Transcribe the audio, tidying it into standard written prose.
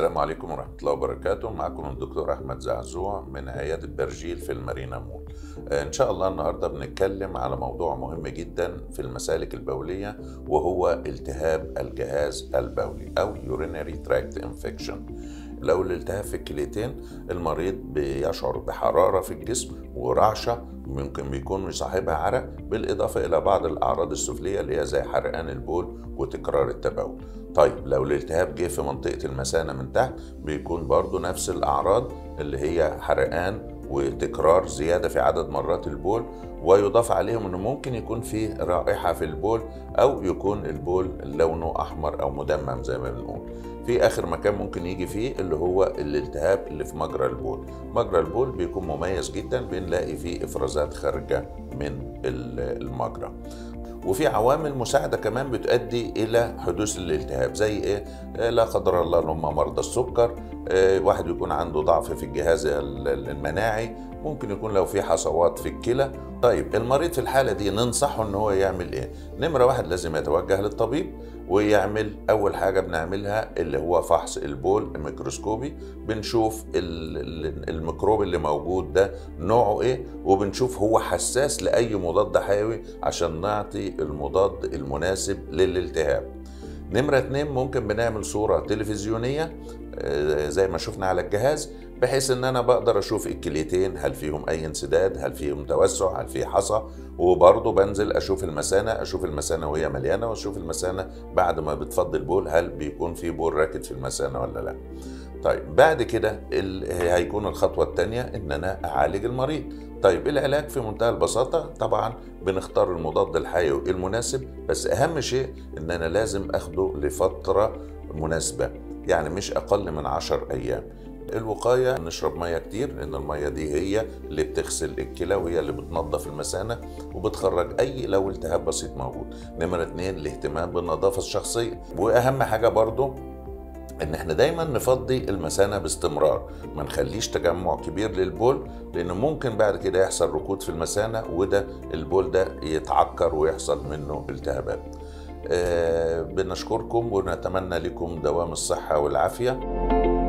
السلام عليكم ورحمة الله وبركاته. معكم الدكتور أحمد زعزوع من عيادة برجيل في المارينا مول. إن شاء الله النهاردة بنتكلم على موضوع مهم جدا في المسالك البولية، وهو التهاب الجهاز البولي أو Urinary Tract Infection. لو الالتهاب في الكليتين المريض بيشعر بحرارة في الجسم ورعشة، ممكن بيكون يصاحبها عرق، بالإضافة إلى بعض الأعراض السفلية اللي هي زي حرقان البول وتكرار التبول. طيب لو الالتهاب جه في منطقة المثانة من تحت بيكون برضو نفس الأعراض اللي هي حرقان وتكرار زيادة في عدد مرات البول، ويضاف عليهم انه ممكن يكون فيه رائحة في البول او يكون البول لونه احمر او مدمم زي ما بنقول. في اخر مكان ممكن يجي فيه اللي هو الالتهاب اللي في مجرى البول. مجرى البول بيكون مميز جدا، بنلاقي فيه افرازات خارجة من المجرى. وفي عوامل مساعدة كمان بتؤدي إلى حدوث الالتهاب، زي إيه؟ لا قدر الله اللي هم مرضى السكر، واحد يكون عنده ضعف في الجهاز المناعي، ممكن يكون لو في حصوات في الكلى. طيب المريض في الحالة دي ننصحه إن هو يعمل إيه؟ نمرة واحد لازم يتوجه للطبيب ويعمل أول حاجة بنعملها اللي هو فحص البول الميكروسكوبي. بنشوف الميكروب اللي موجود ده نوعه إيه، وبنشوف هو حساس لأي مضاد حيوي عشان نعطي المضاد المناسب للالتهاب. نمرة 2 ممكن بنعمل صورة تلفزيونية زي ما شفنا على الجهاز، بحيث ان انا بقدر اشوف الكليتين هل فيهم اي انسداد، هل فيهم توسع، هل في حصى. وبرضه بنزل اشوف المثانة وهي مليانة، واشوف المثانة بعد ما بتفضي البول هل بيكون في بول راكد في المثانة ولا لا. طيب بعد كده هيكون الخطوة الثانية ان انا اعالج المريض. طيب العلاج في منتهى البساطة، طبعا بنختار المضاد الحيوي المناسب، بس اهم شيء ان انا لازم اخده لفترة مناسبة، يعني مش اقل من 10 ايام. الوقاية نشرب مية كتير، لأن المية دي هي اللي بتغسل الكلى وهي اللي بتنظف المثانة وبتخرج أي لو التهاب بسيط موجود. نمرة 2 الاهتمام بالنظافة الشخصية. وأهم حاجة برضو ان احنا دايما نفضي المثانة باستمرار، ما نخليش تجمع كبير للبول، لان ممكن بعد كده يحصل ركود في المثانة، وده البول ده يتعكر ويحصل منه التهابات. بنشكركم ونتمنى لكم دوام الصحة والعافية.